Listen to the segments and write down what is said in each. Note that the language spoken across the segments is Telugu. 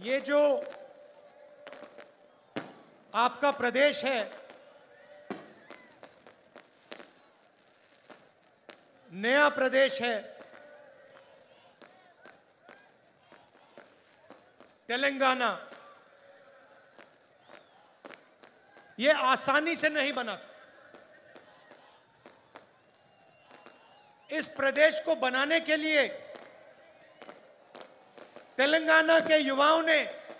ये जो आपका प्रदेश है, नया प्रदेश है, तेलंगाना, ये आसानी से नहीं बना था। इस प्रदेश को बनाने के लिए तेलंगाना के युवाओं ने,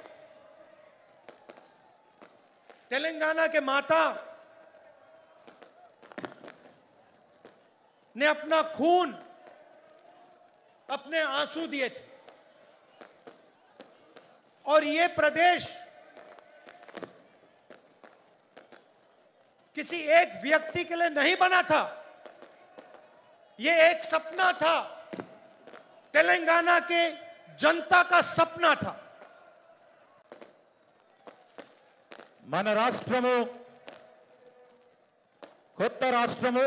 तेलंगाना के माता ने अपना खून, अपने आंसू दिए थे। और ये प्रदेश किसी एक व्यक्ति के लिए नहीं बना था, ये एक सपना था, तेलंगाना के जनता का सपना था। మన రాష్ట్రము కొత్త రాష్ట్రము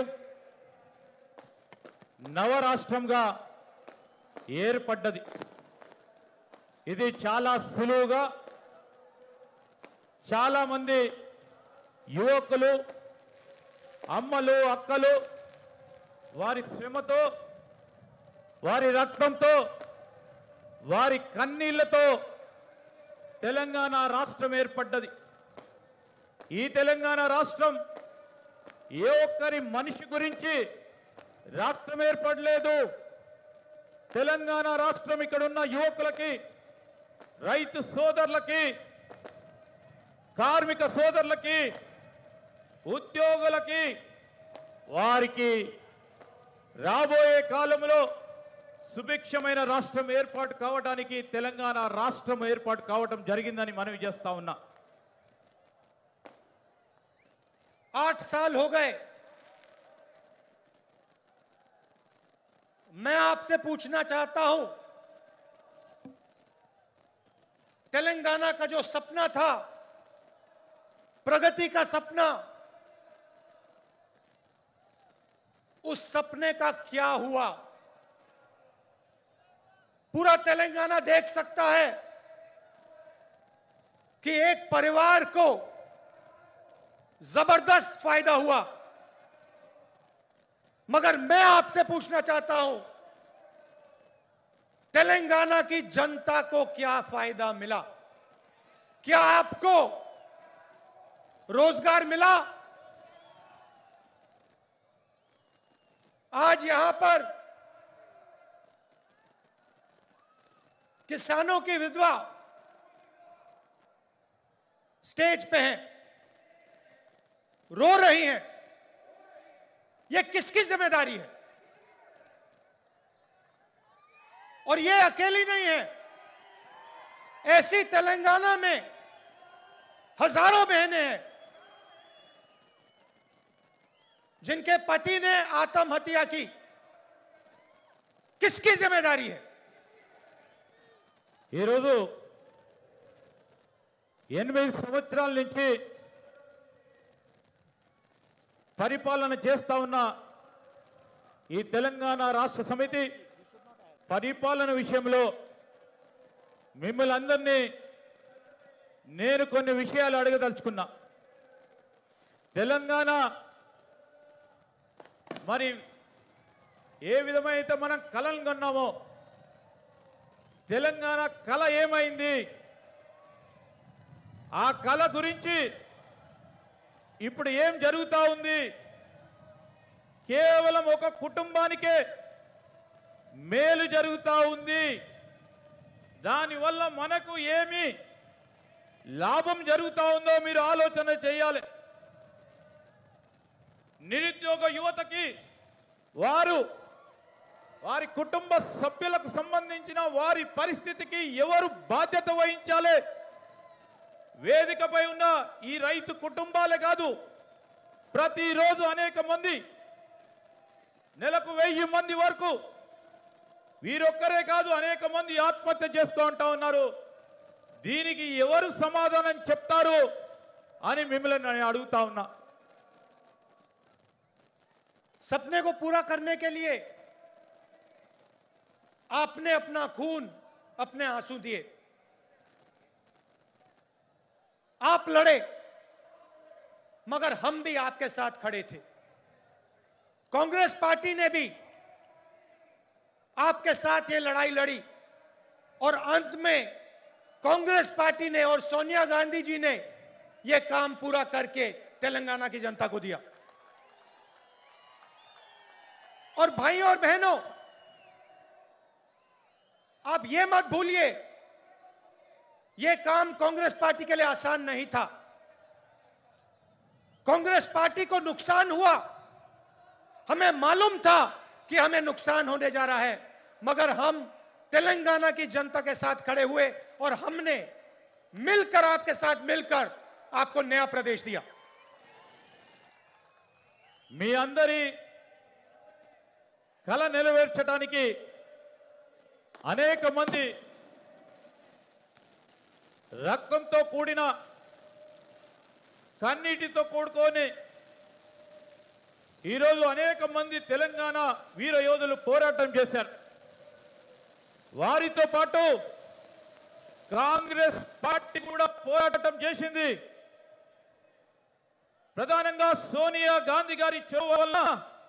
నవరాష్ట్రంగా ఏర్పడ్డది. ఇది చాలా సులువుగా చాలా మంది యువకులు, అమ్మలు, అక్కలు వారి శ్రమతో, వారి రక్తంతో, వారి కన్నీళ్లతో తెలంగాణ రాష్ట్రం ఏర్పడ్డది. ఈ తెలంగాణ రాష్ట్రం ఏ ఒక్కరి మనిషి గురించి రాష్ట్రం ఏర్పడలేదు. తెలంగాణ రాష్ట్రం ఇక్కడ ఉన్న యువకులకి, రైతు సోదరులకి, కార్మిక సోదరులకి, ఉద్యోగులకి, వారికి రాబోయే కాలంలో సుభిక్షమైన రాష్ట్రం ఏర్పాటు కావడానికి తెలంగాణ రాష్ట్రం ఏర్పాటు కావడం జరిగిందని మనవి చేస్తా ఉన్నా. 8 साल हो गए। मैं आपसे पूछना चाहता हूं, तेलंगाना का जो सपना था, प्रगति का सपना, उस सपने का क्या हुआ? पूरा तेलंगाना देख सकता है कि एक परिवार को जबरदस्त फायदा हुआ, मगर मैं आपसे पूछना चाहता हूं, तेलंगाना की जनता को क्या फायदा मिला? क्या आपको रोजगार मिला? आज यहां पर किसानों की विधवा स्टेज पे हैं, रो रही हैं। यह किसकी जिम्मेदारी है? और यह अकेली नहीं है, ऐसी तेलंगाना में हजारों बहनें हैं जिनके पति ने आत्महत्या की। किसकी जिम्मेदारी है? ఈ రోజు 8 సంవత్సరాల నుంచి పరిపాలన చేస్తా ఉన్న ఈ తెలంగాణ రాష్ట్ర సమితి పరిపాలన విషయంలో మిమ్మల్ని అందరినీ నేను కొన్ని విషయాలు అడగదలుచుకున్నా. తెలంగాణ మరి ఏ విధమైతే మనం కలలు కన్నామో, తెలంగాణ కళ ఏమైంది? ఆ కళ గురించి ఇప్పుడు ఏం జరుగుతా ఉంది? కేవలం ఒక కుటుంబానికే మేలు జరుగుతా ఉంది. దానివల్ల మనకు ఏమి లాభం జరుగుతా ఉందో మీరు ఆలోచన చేయాలి. నిరుద్యోగ యువతకి వారి కుటుంబ సభ్యులకు సంబంధించిన వారి పరిస్థితికి ఎవరు బాధ్యత వహించాలి? వేదికపై ఉన్న ఈ రైతు కుటుంబాలే కాదు, ప్రతిరోజు అనేక మంది, నెలకు 1000 మంది వరకు, వీరొక్కరే కాదు అనేక మంది ఆత్మహత్య చేస్తూ ఉంటా ఉన్నారు. దీనికి ఎవరు సమాధానం చెప్తారు అని మిమ్మల్ని నేను అడుగుతా ఉన్నా. सपने को पूरा करने के लिए आपने अपना खून, अपने आंसू दिए। आप लड़े, मगर हम भी आपके साथ खड़े थे। कांग्रेस पार्टी ने भी आपके साथ ये लड़ाई लड़ी और अंत में कांग्रेस पार्टी ने और सोनिया गांधी जी ने ये काम पूरा करके तेलंगाना की जनता को दिया। और भाइयों और बहनों, आप ये मत भूलिए, ये काम कांग्रेस पार्टी के लिए आसान नहीं था। कांग्रेस पार्टी को नुकसान हुआ, हमें मालूम था कि हमें नुकसान होने जा रहा है, मगर हम तेलंगाना की जनता के साथ खड़े हुए और हमने मिलकर, आपके साथ मिलकर आपको नया प्रदेश दिया। మీ అందరి కల నెరవేర్చడానికి అనేక మంది రక్తంతో కూడిన కన్నీటితో కూడుకొని ఈరోజు అనేక మంది తెలంగాణ వీర యోధులు పోరాటం చేశారు. వారితో పాటు కాంగ్రెస్ పార్టీ కూడా పోరాటం చేసింది. ప్రధానంగా సోనియా గాంధీ గారి చొరవ వల్ల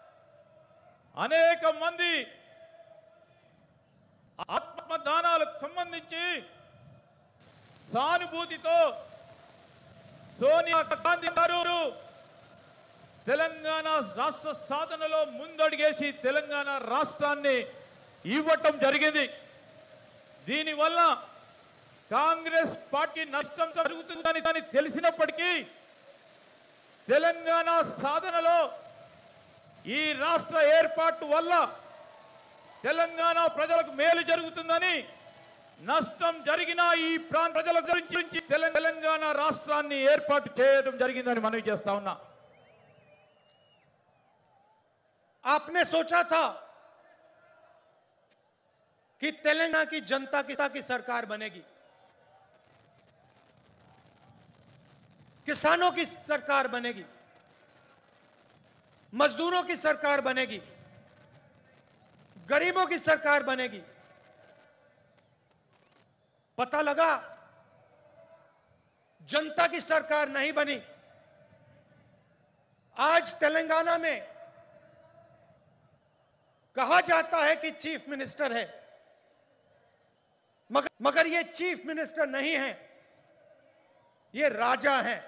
అనేక మంది ఆత్మదానాలకు సంబంధించి సానుభూతితో సోనియా గాంధీ గారు తెలంగాణ రాష్ట్ర సాధనలో ముందడుగేసి తెలంగాణ రాష్ట్రాన్ని ఇవ్వటం జరిగింది. దీనివల్ల కాంగ్రెస్ పార్టీ నష్టం జరుగుతుందని తెలిసినప్పటికీ తెలంగాణ సాధనలో ఈ రాష్ట్ర ఏర్పాటు వల్ల తెలంగాణ ప్రజలకు మేలు జరుగుతుందని, నష్టం జరిగిన ఈ ప్రాంత ప్రజల గురించి తెలంగాణ రాష్ట్రాన్ని ఏర్పాటు చేయడం జరిగిందని మనవి చేస్తా ఉన్నా. आपने सोचा था कि तेलंगाना की जनता की सरकार बनेगी, किसानों की सरकार बनेगी, मजदूरों की सरकार बनेगी, गरीबों की सरकार बनेगी। पता लगा जनता की सरकार नहीं बनी। आज तेलंगाना में कहा जाता है कि चीफ मिनिस्टर है, मगर ये चीफ मिनिस्टर नहीं है, ये राजा हैं।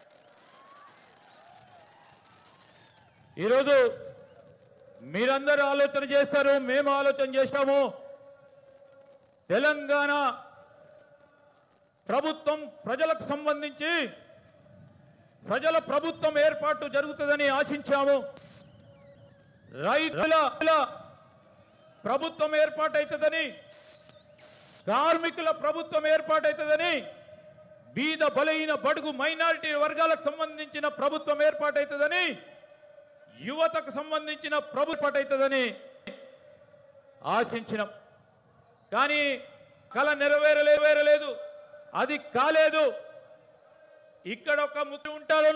ఈరోజు మీరందరూ ఆలోచన చేస్తారు, మేము ఆలోచన చేస్తాము. తెలంగాణ ప్రభుత్వం ప్రజలకు సంబంధించి ప్రజల ప్రభుత్వం ఏర్పాటు జరుగుతుందని ఆశించాము. రైతుల ప్రభుత్వం ఏర్పాటవుతుందని, కార్మికుల ప్రభుత్వం ఏర్పాటవుతుందని, బీద బలహీన బడుగు మైనారిటీ వర్గాలకు సంబంధించిన ప్రభుత్వం ఏర్పాటవుతుందని, యువతకు సంబంధించిన ప్రభుత్వం ఏర్పాటవుతుందని ఆశించినాం. కానీ కల నెరవేరలేదు, అది కాలేదు. ఇక్కడ ఒక ముఖ్యమంత్రి ఉంటాడు,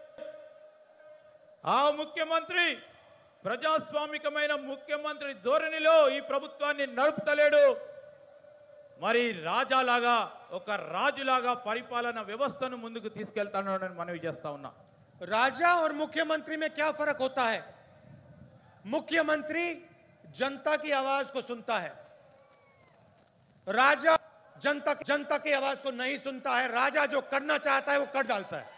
ఆ ముఖ్యమంత్రి ప్రజాస్వామికమైన ముఖ్యమంత్రి ధోరణిలో ఈ ప్రభుత్వాన్ని నడుపుతలేడు. మరి రాజాలాగా, ఒక రాజులాగా పరిపాలన వ్యవస్థను ముందుకు తీసుకెళ్తానని మనవి చేస్తా ఉన్నా. राजा और मुख्यमंत्री में क्या फर्क होता है? मुख्यमंत्री जनता की आवाज को सुनता है, राजा जनता की आवाज को नहीं सुनता है। राजा जो करना चाहता है वो कर डालता है।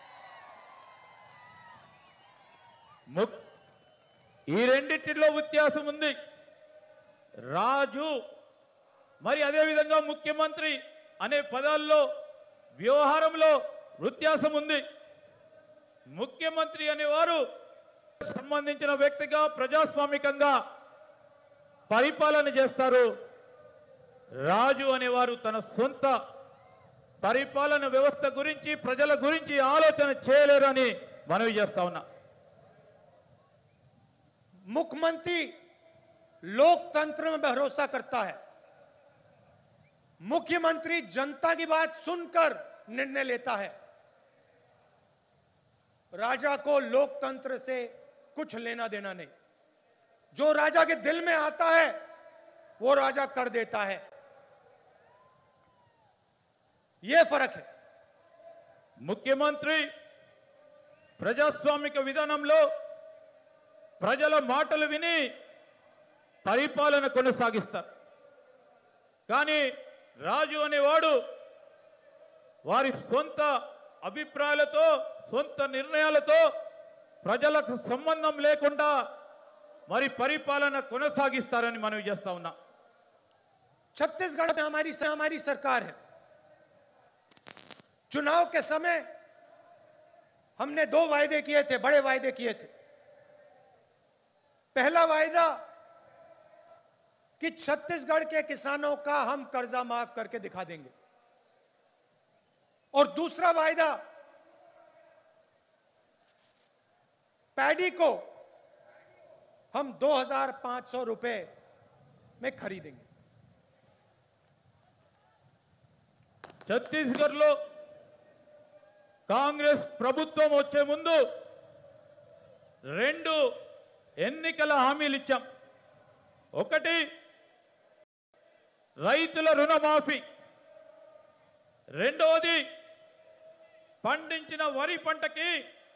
ఈ రెండిటిలో వ్యత్యాసం ఉంది. రాజు మరి అదే విధంగా ముఖ్యమంత్రి అనే పదాల్లో వ్యవహారంలో వ్యత్యాసం ఉంది. ముఖ్యమంత్రి అనేవారు సంబంధించిన వ్యక్తిగా ప్రజాస్వామికంగా పరిపాలన చేస్తారు. రాజు అనేవారు తన సొంత పరిపాలన వ్యవస్థ గురించి, ప్రజల గురించి ఆలోచన చేయలేరు అని మనవి చేస్తా ఉన్నా. मुख्यमंत्री लोकतंत्र में भरोसा करता है। मुख्यमंत्री जनता की बात सुनकर निर्णय लेता है। राजा को लोकतंत्र से कुछ लेना देना नहीं। जो राजा के दिल में आता है वो राजा कर देता है। यह फर्क है। ముఖ్యమంత్రి ప్రజాస్వామిక విధానంలో ప్రజల మాటలు విని పరిపాలన కొనసాగిస్తారు. కానీ రాజు అనేవాడు వారి సొంత అభిప్రాయాలతో సొంత నిర్ణయాలతో ప్రజలకు సంబంధం లేకుండా మరి పరిపాలన కొనసాగిస్తారని మనం చేస్తా ఉన్నాం. छत्तीसगढ़ में हमारी सरकार है. चुनाव के समय हमने 2 वायदे किए थे, बड़े वायदे किए थे. पहला वायदा कि छत्तीसगढ़ के किसानों का हम कर्जा माफ करके दिखा देंगे, और दूसरा वायदा पैडी को हम 2500 रुपए में खरीदेंगे. ఛత్తీస్గఢ్లో కాంగ్రెస్ ప్రభుత్వం వచ్చే ముందు 2 ఎన్నికల హామీలు ఇచ్చాం. ఒకటి రైతుల రుణమాఫీ, రెండవది పండించిన వరి పంటకి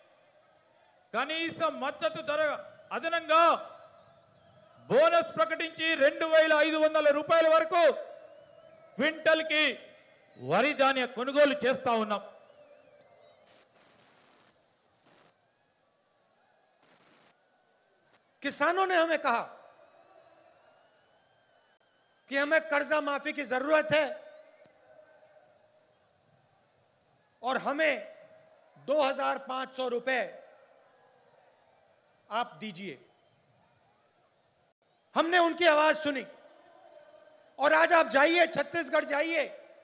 కనీస మద్దతు ధర అదనంగా బోనస్ ప్రకటించి 2500 రూపాయల వరకు క్వింటల్కి వరి ధాన్య కొనుగోలు చేస్తా ఉన్నాం. किसानों ने हमें कहा कि हमें कर्जा माफी की जरूरत है और हमें 2500 रुपए आप दीजिए. हमने उनकी आवाज सुनी और आज आप जाइए, छत्तीसगढ़ जाइए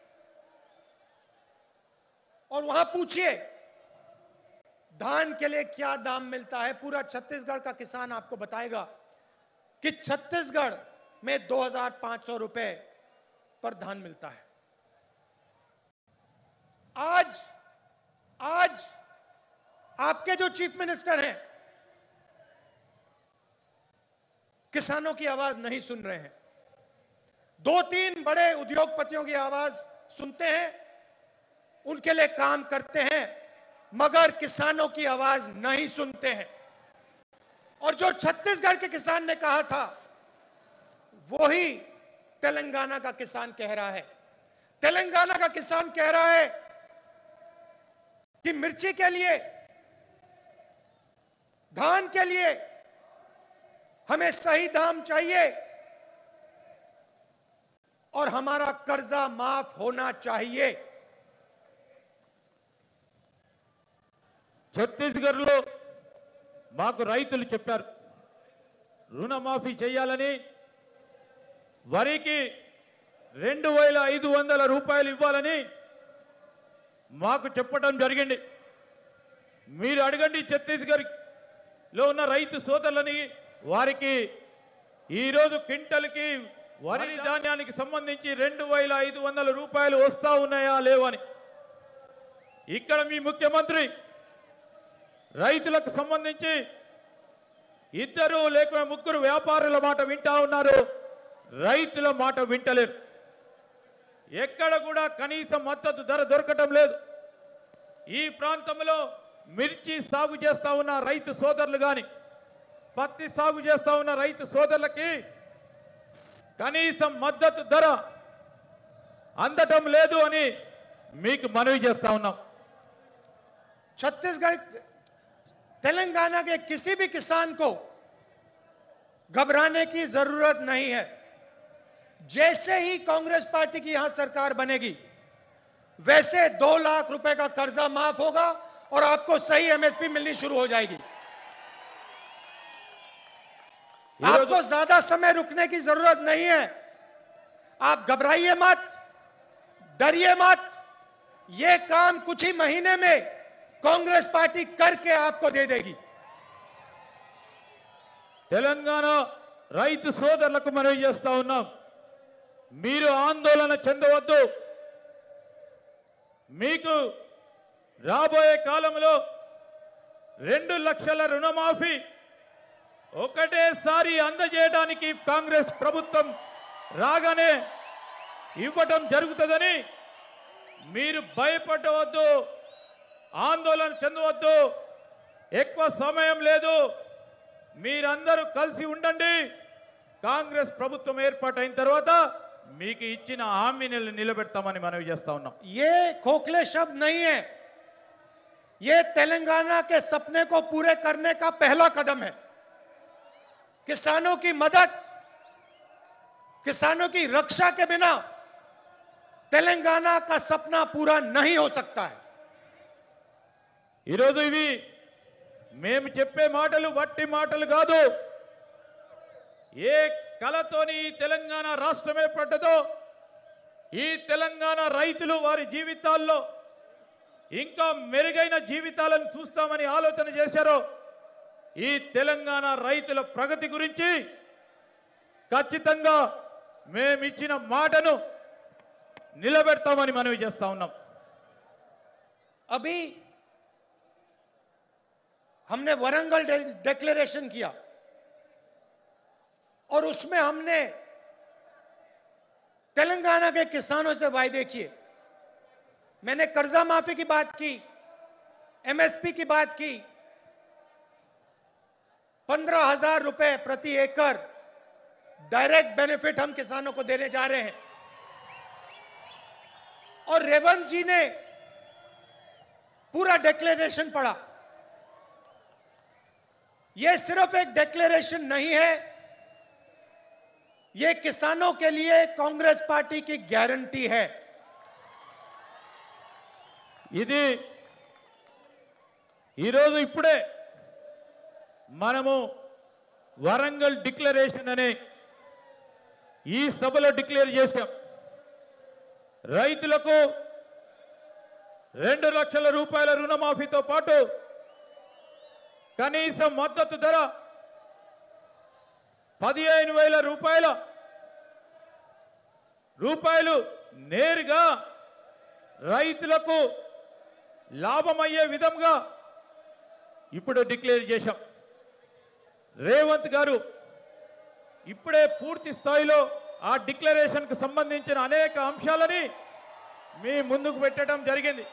और वहां पूछिए धान के लिए क्या दाम मिलता है. पूरा छत्तीसगढ़ का किसान आपको बताएगा कि छत्तीसगढ़ में 2500 रुपए पर धान मिलता है. आज आपके जो चीफ मिनिस्टर हैं किसानों की आवाज नहीं सुन रहे हैं. 2-3 बड़े उद्योगपतियों की आवाज सुनते हैं, उनके लिए काम करते हैं, मगर किसानों की आवाज नहीं सुनते हैं. और जो छत्तीसगढ़ के किसान ने कहा था वो ही तेलंगाना का किसान कह रहा है. तेलंगाना का किसान कह रहा है कि मिर्ची के लिए, धान के लिए हमें सही दाम चाहिए और हमारा कर्जा माफ होना चाहिए. ఛత్తీస్గఢ్లో మాకు రైతులు చెప్పారు రుణమాఫీ చేయాలని, వరికి 2500 రూపాయలు ఇవ్వాలని మాకు చెప్పడం జరిగింది. మీరు అడగండి ఛత్తీస్గఢ్లో ఉన్న రైతు సోదరులని, వారికి ఈరోజు క్వింటల్కి వరి ధాన్యానికి సంబంధించి 2500 రూపాయలు వస్తా ఉన్నాయా లేవని. ఇక్కడ మీ ముఖ్యమంత్రి రైతులకు సంబంధించి 2 లేక 3 వ్యాపారుల మాట వింటా ఉన్నారు, రైతుల మాట వింటలేరు. ఎక్కడ కూడా కనీస మద్దతు ధర దొరకటం లేదు. ఈ ప్రాంతంలో మిర్చి సాగు చేస్తా ఉన్న రైతు సోదరులు కానీ, పత్తి సాగు చేస్తా ఉన్న రైతు సోదరులకి కనీస మద్దతు ధర అందటం లేదు అని మీకు మనవి చేస్తా ఉన్నాం. छत्तीसगढ़, तेलंगाना के किसी भी किसान को घबराने की जरूरत नहीं है. जैसे ही कांग्रेस पार्टी की यहां सरकार बनेगी वैसे 2 लाख रुपए का कर्जा माफ होगा और आपको सही एमएसपी मिलनी शुरू हो जाएगी. आपको ज्यादा समय रुकने की जरूरत नहीं है. आप घबराइए मत, डरिए मत. ये काम कुछ ही महीने में कांग्रेस पार्टी करके आपको दे देगी. తెలంగాణ రైతు సోదరులకు మనవి చేస్తా ఉన్నాం, మీరు ఆందోళన చెందవద్దు. మీకు రాబోయే కాలంలో 2 లక్షల రుణమాఫీ ఒకటేసారి అందజేయడానికి కాంగ్రెస్ ప్రభుత్వం రాగానే ఇవ్వడం జరుగుతుందని మీరు భయపడవద్దు. ఆందోళన చెందవద్దు, ఎక్కువ సమయం లేదు, మీరందరూ కలిసి ఉండండి. కాంగ్రెస్ ప్రభుత్వం ఏర్పాటైన తర్వాత మీకు ఇచ్చిన హామీని నిలబెడతామని మనవి చేస్తా ఉన్నాం. ये खोखले शब्द नहीं है, ये तेलंगाना के सपने को पूरे करने का पहला कदम है। किसानों की मदद, किसानों की रक्षा के बिना तेलंगाना का सपना पूरा नहीं हो सकता है। ఈరోజు ఇవి మేము చెప్పే మాటలు వట్టి మాటలు కాదు. ఏ కలతోని ఈ తెలంగాణ రాష్ట్రం ఏర్పడ్డదో, ఈ తెలంగాణ రైతులు వారి జీవితాల్లో ఇంకా మెరుగైన జీవితాలను చూస్తామని ఆలోచన చేశారో, ఈ తెలంగాణ రైతుల ప్రగతి గురించి ఖచ్చితంగా మేమిచ్చిన మాటను నిలబెడతామని మనవి చేస్తా ఉన్నాం. अभी हमने वरंगल डिक्लेरेशन किया और उसमें हमने तेलंगाना के किसानों से वायदे किए। मैंने कर्जा माफी की बात की, एमएसपी की बात की, 15,000 रुपए प्रति एकड़ डायरेक्ट बेनिफिट हम किसानों को देने जा रहे हैं। और रेवंत जी ने पूरा डिक्लेरेशन पढ़ा। यह सिर्फ एक डिक्लेरेशन नहीं है, यह किसानों के लिए कांग्रेस पार्टी की गारंटी है। ఇది ఈరోజు ఇప్పుడే మనము వరంగల్ డిక్లరేషన్ అనే ఈ సభలో డిక్లేర్ చేశాం. రైతులకు 2 లక్షల రూపాయల రుణమాఫీతో పాటు కనీస మద్దతు ధర 15,000 రూపాయలు నేరుగా రైతులకు లాభమయ్యే విధంగా ఇప్పుడు డిక్లేర్ చేశాం. రేవంత్ గారు ఇప్పుడే పూర్తి స్థాయిలో ఆ డిక్లరేషన్ కు సంబంధించిన అనేక అంశాలని మీ ముందుకు పెట్టడం జరిగింది.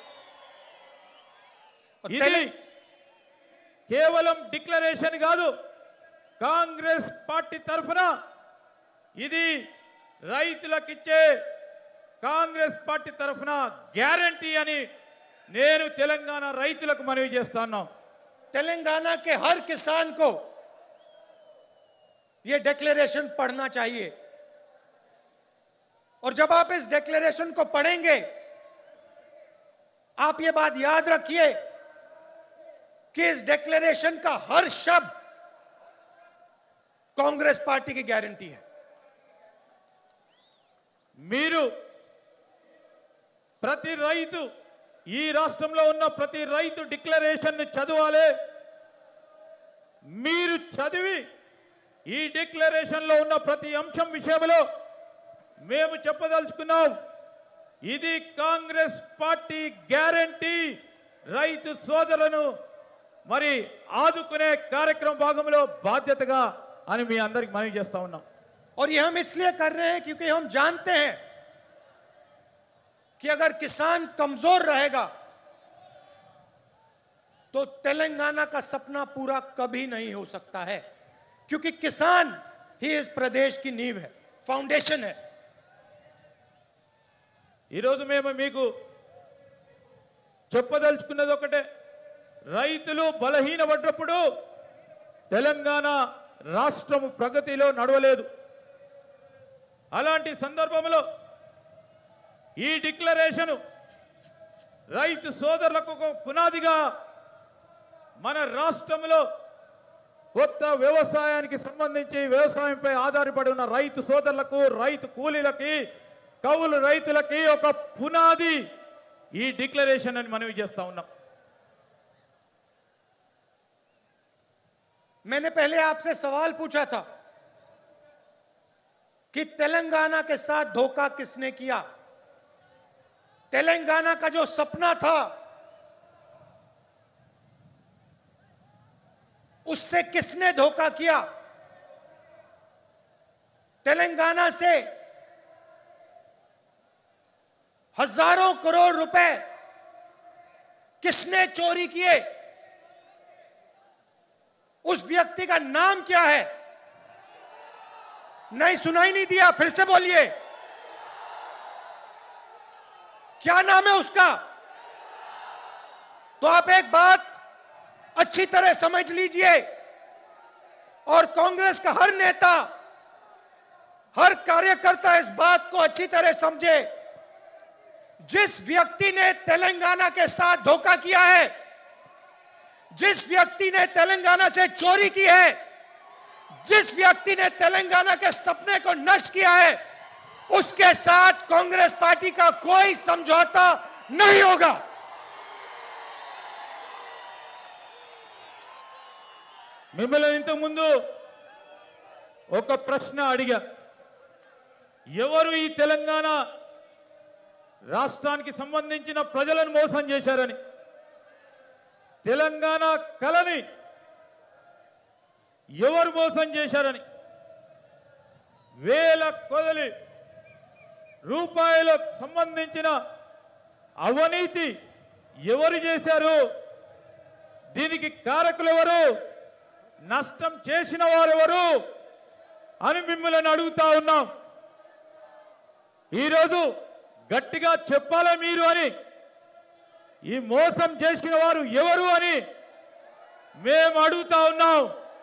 ఇది కేవలం డిక్లరేషన్ కాదు, కాంగ్రెస్ పార్టీ తరఫున ఇది రైతులకిచ్చే కాంగ్రెస్ పార్టీ తరఫున గ్యారంటీ అని నేను తెలంగాణ రైతులకు మనవి చేస్తాను. तेलंगाना के हर किसान को यह डिक्लेरेशन पढ़ना चाहिए और जब आप इस डिक्लेरेशन को पढ़ेंगे, आप यह बात याद रखिए कि इस डिक्लेरेशन का हर शब्द कांग्रेस पार्टी की गारंटी है। మీరు ప్రతి రైతు, ఈ రాష్ట్రంలో ఉన్న ప్రతి రైతు డిక్లరేషన్ ని చదవాలి. మీరు చదివి ఈ డిక్లరేషన్ లో ఉన్న ప్రతి అంశం విషయంలో మేము చెప్పదలుచుకున్నాం, ఇది కాంగ్రెస్ పార్టీ గ్యారంటీ. రైతు సోదరులను మరి ఆదుకునే కార్యక్రమం భాగంలో బాధ్యతగా అని మీ అందరికి మనవి చేస్తా ఉన్నాం. और ये हम इसलिए कर रहे हैं क्योंकि हम जानते हैं कि अगर किसान कमजोर रहेगा तो तेलंगाना का सपना पूरा कभी नहीं हो सकता है, क्योंकि किसान ही इस प्रदेश की नींव है, फाउंडेशन है। ఈరోజు మేము మీకు చెప్పదలుచుకున్నది ఒకటే, రైతులు బలహీనపడ్డప్పుడు తెలంగాణ రాష్ట్రం ప్రగతిలో నడవలేదు. అలాంటి సందర్భంలో ఈ డిక్లరేషన్ రైతు సోదరులకు ఒక పునాదిగా మన రాష్ట్రంలో కొత్త వ్యవసాయానికి సంబంధించి వ్యవసాయంపై ఆధారపడి ఉన్న రైతు సోదరులకు, రైతు కూలీలకి, కౌలు రైతులకి ఒక పునాది ఈ డిక్లరేషన్ అని మనవి చేస్తా ఉన్నాం. मैंने पहले आपसे सवाल पूछा था कि तेलंगाना के साथ धोखा किसने किया। तेलंगाना का जो सपना था उससे किसने धोखा किया। तेलंगाना से हजारों करोड़ रुपए किसने चोरी किए, उस व्यक्ति का नाम क्या है? नहीं, सुनाई नहीं दिया, फिर से बोलिए, क्या नाम है उसका? तो आप एक बात अच्छी तरह समझ लीजिए और कांग्रेस का हर नेता, हर कार्यकर्ता इस बात को अच्छी तरह समझे। जिस व्यक्ति ने तेलंगाना के साथ धोखा किया है, जिस व्यक्ति ने तेलंगाना से चोरी की है, जिस व्यक्ति ने तेलंगाना के सपने को नष्ट किया है, उसके साथ कांग्रेस पार्टी का कोई समझौता नहीं होगा। మిమ్మల్ని ఇంతకు ముందు ఒక ప్రశ్న అడిగా, ఎవరు ఈ తెలంగాణ రాష్ట్రానికి సంబంధించిన ప్రజలను మోసం చేశారని. తెలంగాణ కళని ఎవరు మోసం చేశారని, వేల కొలది రూపాయలకు సంబంధించిన అవినీతి ఎవరు చేశారు, దీనికి కారకులు ఎవరు, నష్టం చేసిన వారెవరు అని మిమ్మల్ని అడుగుతా ఉన్నాం. ఈరోజు గట్టిగా చెప్పాలా మీరు అని, ఈ మోసం చేసిన వారు ఎవరు అని మేము అడుగుతా ఉన్నాం.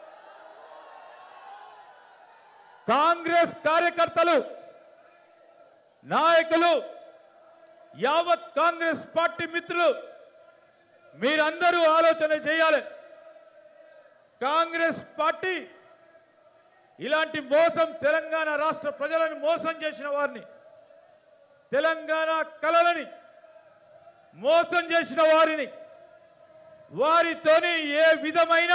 కాంగ్రెస్ కార్యకర్తలు, నాయకులు, యావత్ కాంగ్రెస్ పార్టీ మిత్రులు మీరందరూ ఆలోచన చేయాలి. కాంగ్రెస్ పార్టీ ఇలాంటి మోసం, తెలంగాణ రాష్ట్ర ప్రజలను మోసం చేసిన వారిని, తెలంగాణ కళలని మోసం చేసిన వారిని, వారితోని ఏ విధమైన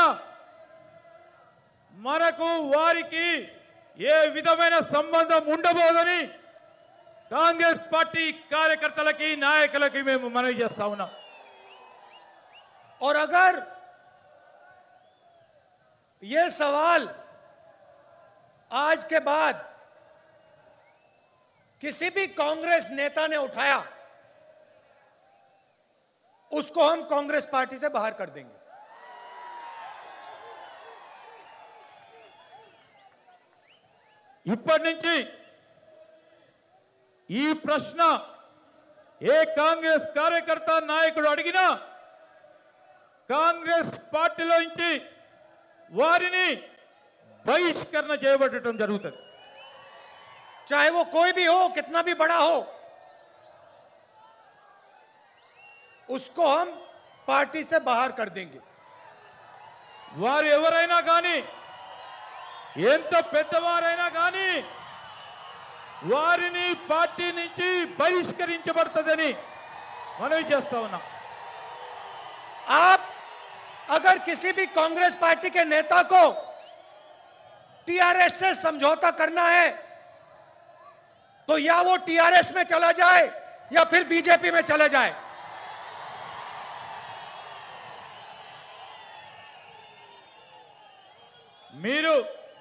మనకు వారికి ఏ విధమైన సంబంధం ఉండబోదని కాంగ్రెస్ పార్టీ కార్యకర్తలకి, నాయకులకి మేము మనవి చేస్తా ఉన్నాం. और अगर ये सवाल आज के बाद किसी भी कांग्रेस नेता ने उठाया, उसको हम कांग्रेस पार्टी से बाहर कर देंगे. ఇప్పటి నుంచి ఈ ప్రశ్న ఏ కాంగ్రెస్ కార్యకర్త, నాయకుడు అడిగినా కాంగ్రెస్ పార్టీలో నుంచి వారిని బహిష్కరణ చేయబడటం జరుగుతుంది. चाहे वो कोई भी हो, कितना भी बड़ा हो, उसको हम पार्टी से बाहर कर देंगे. వారు ఎవరైనా కానీ, ఎంత పెద్దవారైనా కానీ వారిని పార్టీ నుంచి బహిష్కరించబడుతుందని మనవి చేస్తా ఉన్నాం. आप अगर किसी भी कांग्रेस पार्टी के नेता को टीआरएस से समझौता करना है तो या वो टीआरएस में चला जाए या फिर बीजेपी में चला जाए. మీరు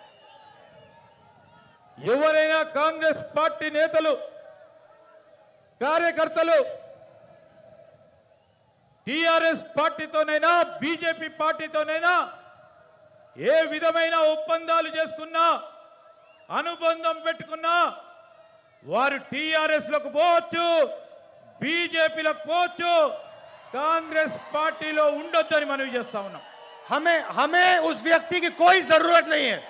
ఎవరైనా కాంగ్రెస్ పార్టీ నేతలు, కార్యకర్తలు టీఆర్ఎస్ పార్టీతోనైనా బీజేపీ పార్టీతోనైనా ఏ విధమైన ఒప్పందాలు చేసుకున్నా, అనుబంధం పెట్టుకున్నా వారు టీఆర్ఎస్ లకు పోవచ్చు, బీజేపీలకు పోవచ్చు, కాంగ్రెస్ పార్టీలో ఉండొద్దని మనవి చేస్తా ఉన్నాం. हमें उस व्यक्ति की कोई जरूरत नहीं है.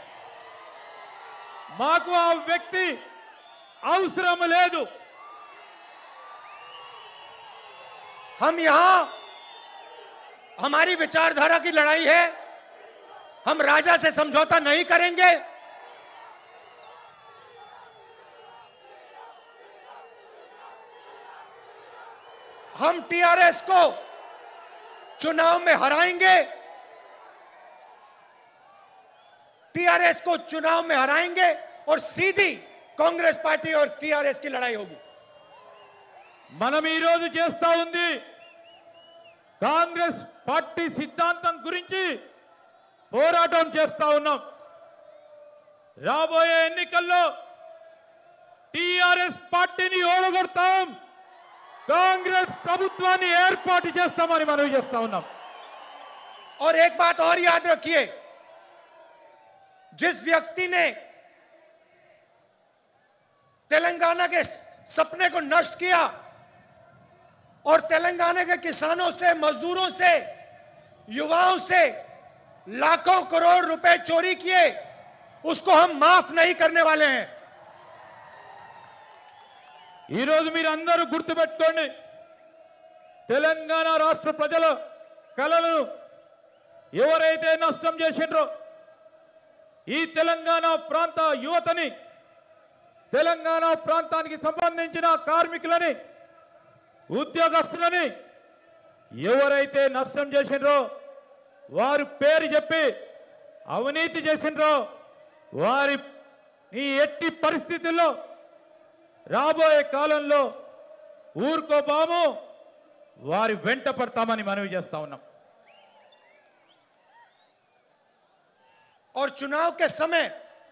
మాకు ఆ వ్యక్తి అవసరం లేదు. हम यहां हमारी विचारधारा की लड़ाई है. हम राजा से समझौता नहीं करेंगे. हम टीआरएस को चुनाव में हराएंगे. टीआरएस को चुनाव में हराएंगे और सीधी कांग्रेस पार्टी और टीआरएस की लड़ाई होगी. మనం ఈ రోజు చేస్తా ఉంది కాంగ్రెస్ పార్టీ సిద్ధాంతం గురించి పోరాటం చేస్తా ఉన్నాం. రాబోయే ఎన్నికల్లో టీఆర్ఎస్ పార్టీని ఓడగొడతాం, కాంగ్రెస్ ప్రభుత్వాన్ని ఏర్పాటు చేస్తామని మనవి చేస్తా ఉన్నాం. और एक बात और याद रखिए, जिस व्यक्ति ने तेलंगाना के सपने को नष्ट किया और तेलंगाना के किसानों से, मजदूरों से, युवाओं से लाखों करोड़ रुपए चोरी किए, उसको हम माफ नहीं करने वाले हैं. ఈ రోజు మీరు అందరూ గుర్తుపెట్టుకోండి, తెలంగాణ రాష్ట్ర ప్రజల కలలను ఎవరైతే నష్టం చేసిండ్రో, ఈ తెలంగాణ ప్రాంత యువతని, తెలంగాణ ప్రాంతానికి సంబంధించిన కార్మికులని, ఉద్యోగస్తులని ఎవరైతే నష్టం చేసిండ్రో, వారి పేరు చెప్పి అవినీతి చేసిండ్రో, వారి ఈ ఎట్టి పరిస్థితుల్లో రాబోయే కాలంలో ఊరుకోబాము, వారి వెంట పడతామని మనవి చేస్తా ఉన్నాం. और चुनाव के समय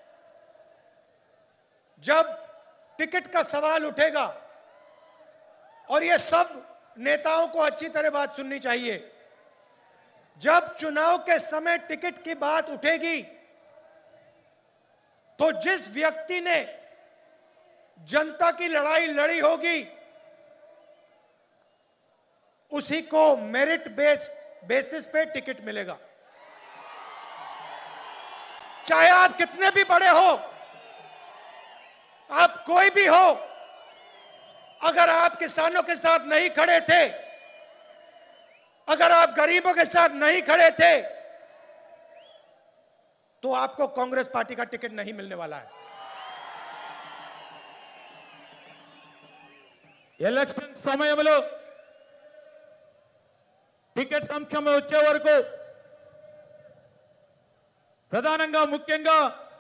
जब टिकट का सवाल उठेगा, और ये सब नेताओं को अच्छी तरह बात सुननी चाहिए, जब चुनाव के समय टिकट की बात उठेगी तो जिस व्यक्ति ने जनता की लड़ाई लड़ी होगी उसी को मेरिट बेसिस पे टिकट मिलेगा. चाहे आप कितने भी बड़े हो, आप कोई भी हो, अगर आप किसानों के साथ नहीं खड़े थे, अगर आप गरीबों के साथ नहीं खड़े थे, तो आपको कांग्रेस पार्टी का टिकट नहीं मिलने वाला है. ఎలక్షన్ సమయంలో టికెట్ అంశం వచ్చే వరకు ప్రధానంగా ముఖ్యంగా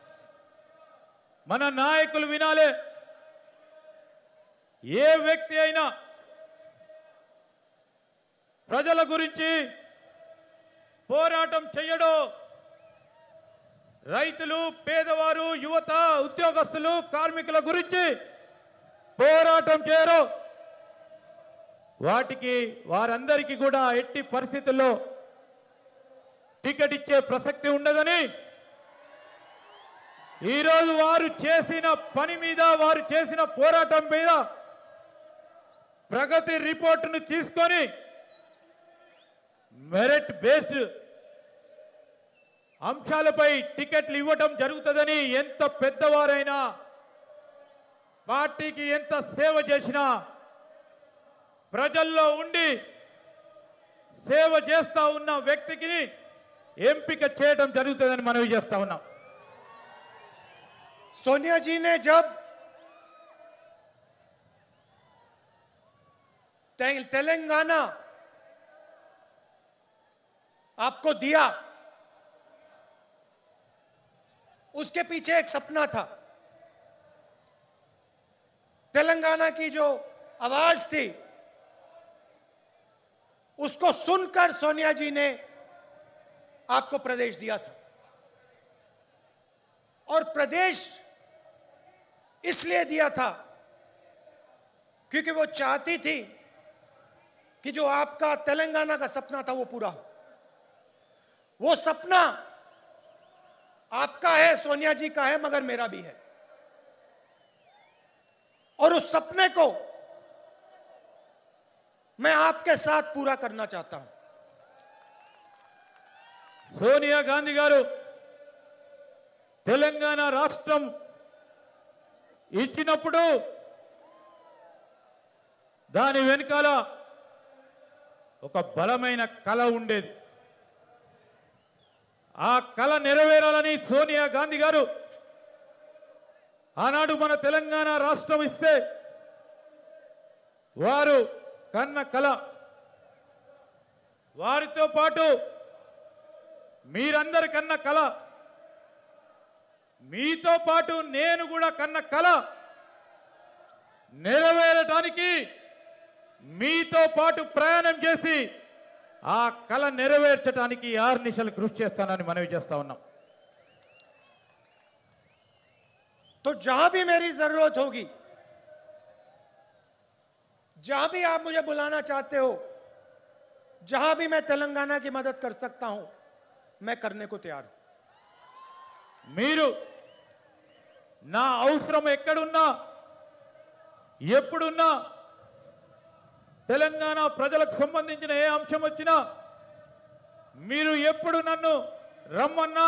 మన నాయకులు వినాలే. ఏ వ్యక్తి అయినా ప్రజల గురించి పోరాటం చేయడో, రైతులు, పేదవారు, యువత, ఉద్యోగస్తులు, కార్మికుల గురించి పోరాటం చేయరు, వాటికి వారందరికీ కూడా ఎట్టి పరిస్థితుల్లో టికెట్ ఇచ్చే ప్రసక్తి ఉండదని ఈరోజు వారు చేసిన పని మీద, వారు చేసిన పోరాటం మీద ప్రగతి రిపోర్టును తీసుకొని మెరిట్ బేస్డ్ అంశాలపై టికెట్లు ఇవ్వడం జరుగుతుందని, ఎంత పెద్దవారైనా, పార్టీకి ఎంత సేవ చేసినా, ప్రజల్లో ఉండి సేవ చేస్తా ఉన్న వ్యక్తికి ఎంపిక చేయడం జరుగుతుందని మనవి చేస్తా ఉన్నాం. सोनिया जी ने जब तेलंगाना आपको दिया, उसके पीछे एक सपना था. तेलंगाना की जो आवाज थी उसको सुनकर सोनिया जी ने आपको प्रदेश दिया था. और प्रदेश इसलिए दिया था क्योंकि वो चाहती थी कि जो आपका तेलंगाना का सपना था वो पूरा हो. वो सपना आपका है, सोनिया जी का है, मगर मेरा भी है. और उस सपने को मैं आपके साथ पूरा करना चाहता हूं. సోనియా గాంధీ గారు తెలంగాణ రాష్ట్రం ఇచ్చినప్పుడు దాని వెనుకాల ఒక బలమైన కల ఉండేది. ఆ కల నెరవేరాలని సోనియా గాంధీ గారు ఆనాడు మన తెలంగాణ రాష్ట్రం ఇస్తే వారు కన్న కల, వారితో పాటు మీరందరి కన్న కల, మీతో పాటు నేను కూడా కన్న కల నెరవేరడానికి మీతో పాటు ప్రయాణం చేసి ఆ కల నెరవేర్చడానికి ఆర్నిశలు కృషి చేస్తానని మనవి చేస్తా ఉన్నాం. तो जहां भी मेरी जरूरत होगी, जहां भी आप मुझे बुलाना चाहते हो, जहां भी मैं तेलंगाना की मदद कर सकता हूं, मैं करने को तैयार हूं। మీరు నా అవసరం ఎక్కడున్నా ఎప్పుడున్నా తెలంగాణ ప్రజలకు సంబంధించిన ఏ అంశం వచ్చినా మీరు ఎప్పుడు నన్ను రమ్మన్నా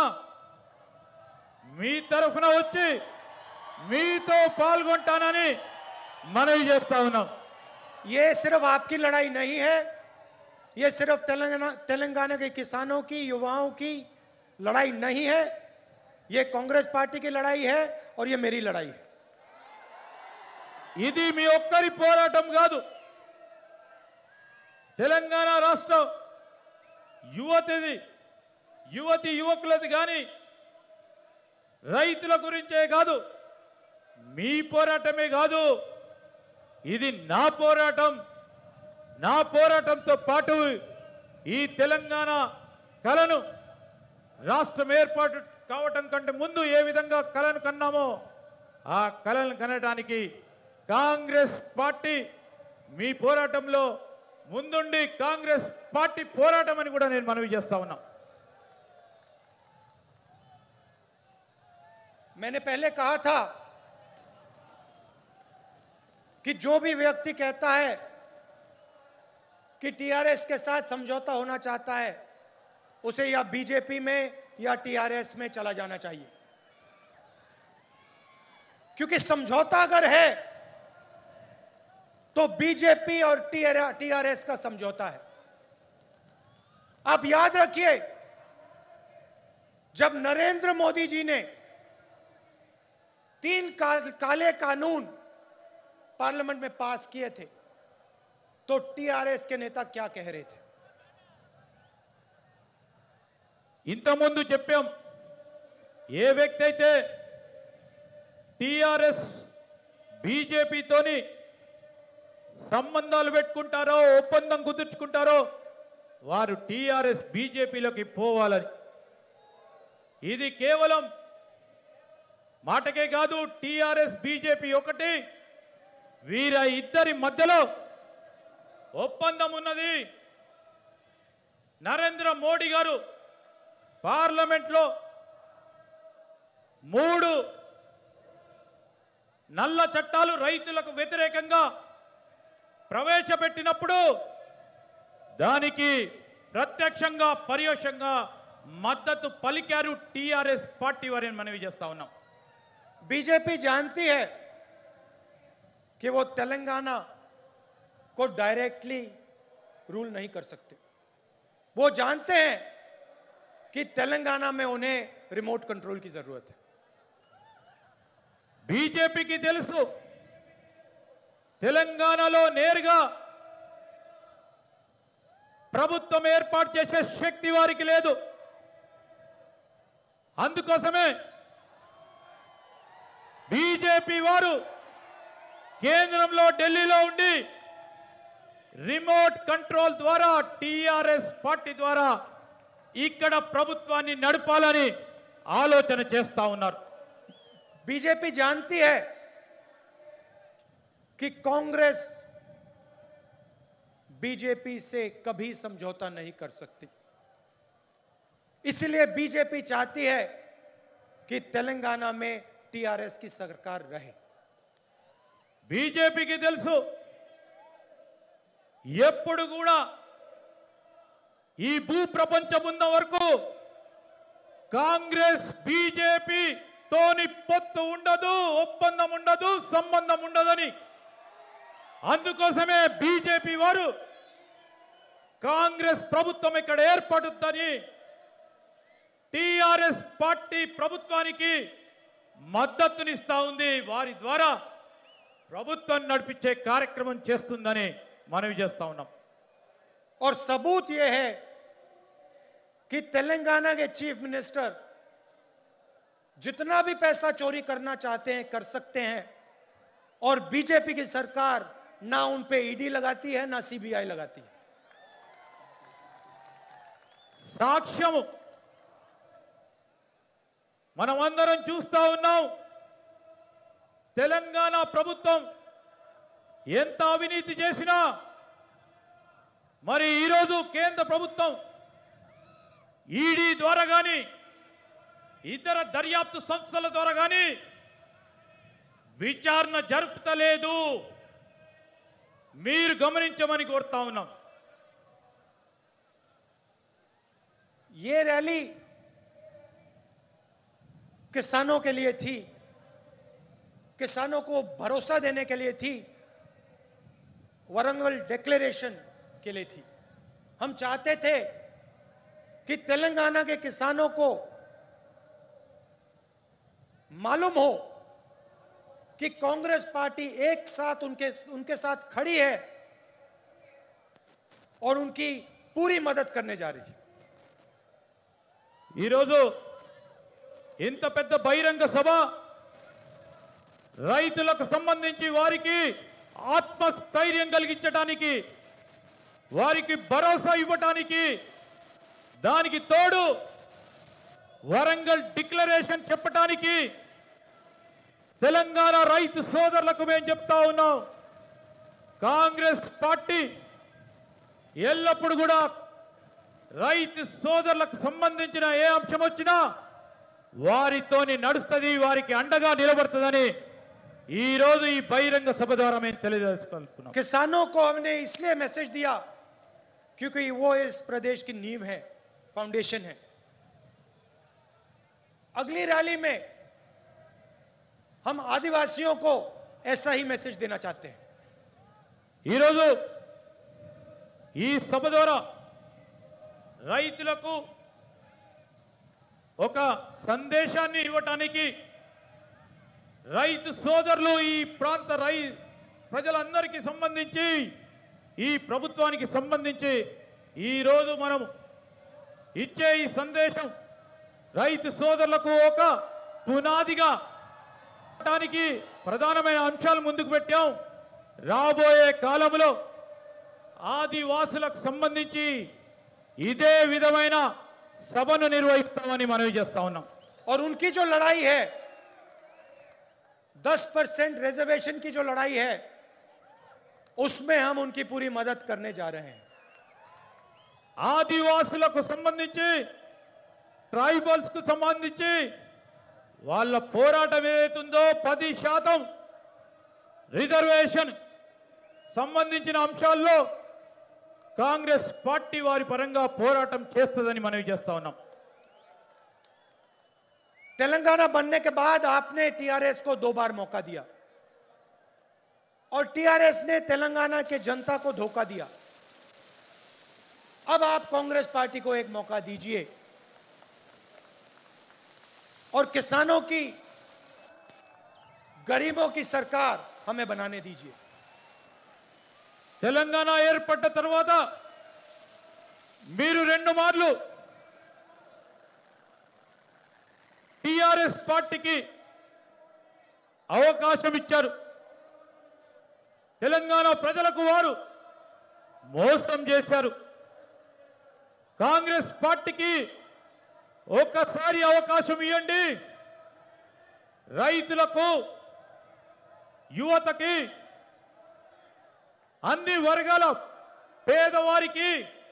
మీ తరఫున వచ్చి మీతో పాల్గొంటానని మనవి చేస్తా ఉన్నాం। ये सिर्फ आपकी लड़ाई नहीं है, ये सिर्फ तेलंगाना के किसानों की, युवाओं की लड़ाई नहीं है, ये कांग्रेस पार्टी की लड़ाई है और ये मेरी लड़ाई है। ఇది మీ ఒక్కరి పోరాటం కాదు, తెలంగాణ రాష్ట్ర యువతి యువకులది కానీ రైతుల గురించే కాదు, మీ పోరాటమే కాదు, ఇది నా పోరాటం। నా పోరాటంతో పాటు ఈ తెలంగాణ కలను రాష్ట్రం ఏర్పాటు కావటం కంటే ముందు ఏ విధంగా కలను కన్నామో ఆ కలను కనడానికి కాంగ్రెస్ పార్టీ మీ పోరాటంలో ముందుండి కాంగ్రెస్ పార్టీ పోరాటం అని కూడా నేను మనవి చేస్తా ఉన్నా। मैंने पहले कहा था कि जो भी व्यक्ति कहता है कि टीआरएस के साथ समझौता होना चाहता है, उसे या बीजेपी में या टीआरएस में चला जाना चाहिए, क्योंकि समझौता अगर है तो बीजेपी और टीआरएस का समझौता है। आप याद रखिए, जब नरेंद्र मोदी जी ने 3 काले कानून पार्लियामेंट में पास किए थे, तो टीआरएस के नेता क्या कह रहे थे? ఇంతకుముందు చెప్పాం, ఏ వ్యక్తి అయితే టిఆర్ఎస్ బీజేపీతోని సంబంధాలు పెట్టుకుంటారో, ఒప్పందం కుదుర్చుకుంటారో వారు టిఆర్ఎస్ బీజేపీలోకి పోవాలని। ఇది కేవలం మాటకే కాదు, టిఆర్ఎస్ బీజేపీ ఒకటి, వీర ఇద్దరి మధ్యలో ఒప్పందం ఉన్నది। నరేంద్ర మోడీ గారు పార్లమెంట్లో 3 నల్ల చట్టాలు రైతులకు వ్యతిరేకంగా ప్రవేశపెట్టినప్పుడు దానికి ప్రత్యక్షంగా పరోక్షంగా మద్దతు పలికారు టిఆర్ఎస్ పార్టీ వారిని మనవి చేస్తా ఉన్నాం। बीजेपी जानती है कि वो तेलंगाना को डायरेक्टली रूल नहीं कर सकते। वो जानते हैं कि तेलंगाना में उन्हें रिमोट कंट्रोल की जरूरत है। బీజేపీకి తెలుసు తెలంగాణలో నేరుగా ప్రభుత్వం ఏర్పాటు చేసే శక్తి వారికి లేదు। అందుకోసమే బీజేపీ వారు కేంద్రంలో ఢిల్లీలో ఉండి రిమోట్ కంట్రోల్ ద్వారా టిఆర్ఎస్ పార్టీ ద్వారా ఇక్కడ ప్రభుత్వాన్ని నడపాలని ఆలోచన చేస్తా ఉన్నారు। बीजेपी जानती है कि कांग्रेस बीजेपी से कभी समझौता नहीं कर सकती, इसलिए बीजेपी चाहती है कि तेलंगाना में टीआरएस की सरकार रहे। బీజేపీకి తెలుసు ఎప్పుడు కూడా ఈ భూ ప్రపంచం ఉన్న వరకు కాంగ్రెస్ బీజేపీ తోని పొత్తు ఉండదు, ఒప్పందం ఉండదు, సంబంధం ఉండదని। అందుకోసమే బీజేపీ వారు కాంగ్రెస్ ప్రభుత్వం ఇక్కడ ఏర్పడుతుందని టిఆర్ఎస్ పార్టీ ప్రభుత్వానికి మద్దతునిస్తా ఉంది, వారి ద్వారా ప్రభుత్వం నడిపించే కార్యక్రమం చేస్తుందని మనవి చేస్తా ఉన్నాం। और सबूत यह है कि तेलंगाना के चीफ मिनिस्टर जितना भी पैसा चोरी करना चाहते हैं कर सकते हैं, और बीजेपी की सरकार ना उन पे ईडी लगाती है ना सीबीआई लगाती है। సాక్ష్యము మనమందరం చూస్తా ఉన్నాం। తెలంగాణ ప్రభుత్వం ఎంత అవినీతి చేసినా మరి ఈరోజు కేంద్ర ప్రభుత్వం ఈడీ ద్వారా కానీ ఇతర దర్యాప్తు సంస్థల ద్వారా కానీ విచారణ జరుపుతలేదు. మీరు గమనించమని కోరుతా ఉన్నాం. ये रैली किसानों के लिए थी, किसानों को भरोसा देने के लिए थी, वरंगल डिक्लेरेशन के लिए थी। हम चाहते थे कि तेलंगाना के किसानों को मालूम हो कि कांग्रेस पार्टी एक साथ उनके साथ खड़ी है और उनकी पूरी मदद करने जा रही है। ఈరోజు ఇంత పెద్ద బహిరంగ సభ రైతులకు సంబంధించి వారికి ఆత్మస్థైర్యం కలిగించడానికి, వారికి భరోసా ఇవ్వడానికి, దానికి తోడు వరంగల్ డిక్లరేషన్ చెప్పడానికి తెలంగాణ రైతు సోదరులకు మేము చెప్తా ఉన్నాం. కాంగ్రెస్ పార్టీ ఎల్లప్పుడూ కూడా రైతు సోదరులకు సంబంధించిన ఏ అంశం వచ్చినా వారితోని నడుస్తుంది, వారికి అండగా నిలబడుతుందని ఈ రోజు ఈ బహిరంగ సభ ద్వారా మేము తెలియజేసుకుంటున్నాం. किसानों को हमने इसलिए मैसेज दिया क्योंकि वो इस प्रदेश की नींव है, फाउंडेशन है। अगली रैली में हम आदिवासियों को ऐसा ही मैसेज देना चाहते हैं। ఈ రోజు ఈ సభ ద్వారా రైతులకు ఒక సందేశాన్ని ఇవ్వటానికి, రైతు సోదరులు ఈ ప్రాంత ప్రజలందరికీ సంబంధించి, ఈ ప్రభుత్వానికి సంబంధించి ఈ రోజు మనం ఇచ్చే ఈ సందేశం రైతు సోదరులకు ఒక పునాదిగా ప్రధానమైన అంశాలు ముందుకు పెట్టాం. రాబోయే కాలంలో ఆదివాసులకు సంబంధించి ఇదే విధమైన సభను నిర్వహిస్తామని మనవి చేస్తా ఉన్నాం. और उनकी जो लड़ाई है 10% रिजर्वेशन की जो लड़ाई है उसमें हम उनकी पूरी मदद करने जा रहे हैं। ఆదివాసులకు సంబంధించి, ట్రైబల్స్ కు సంబంధించి వాళ్ళ పోరాటం ఏదైతుందో 10% రిజర్వేషన్ సంబంధించిన అంశాల్లో కాంగ్రెస్ పార్టీ వారి పరంగా పోరాటం చేస్తుందని మనవి చేస్తా ఉన్నాం. तेलंगाना बनने के बाद आपने टीआरएस को 2 बार मौका दिया और टीआरएस ने तेलंगाना के जनता को धोखा दिया। अब आप कांग्रेस पार्टी को एक मौका दीजिए और किसानों की, गरीबों की सरकार हमें बनाने दीजिए। తెలంగాణ ఏర్పడ్డ తర్వాత మీరు 2 మార్లు టిఆర్ఎస్ పార్టీకి అవకాశం ఇచ్చారు. తెలంగాణ ప్రజలకు వారు మోసం చేశారు. కాంగ్రెస్ పార్టీకి ఒక్కసారి అవకాశం ఇవ్వండి. రైతులకు, యువతకి, అన్ని వర్గాల పేదవారికి,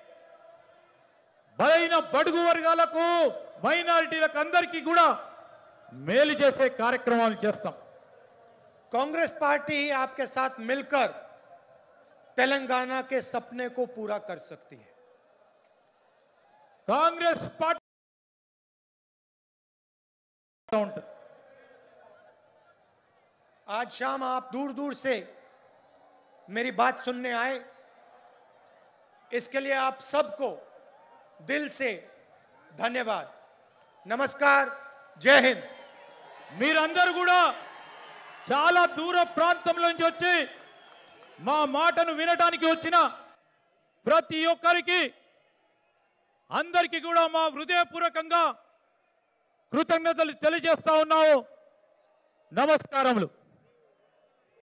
బలైన బడుగు వర్గాలకు, మైనారిటీలకు అందరికీ కూడా మేలు చేసే కార్యక్రమాలు చేస్తాం. कांग्रेस पार्टी ही आपके साथ मिलकर तेलंगाना के सपने को पूरा कर सकती है। कांग्रेस पार्टी आज शाम आप दूर दूर से मेरी बात सुनने आए, इसके लिए आप सबको दिल से धन्यवाद। नमस्कार, जय हिंद। మీరందరూ కూడా చాలా దూర ప్రాంతం నుంచి వచ్చి మా మాటను వినడానికి వచ్చిన ప్రతి ఒక్కరికి, అందరికీ కూడా మా హృదయపూర్వకంగా కృతజ్ఞతలు తెలియజేస్తా ఉన్నాము. నమస్కారములు.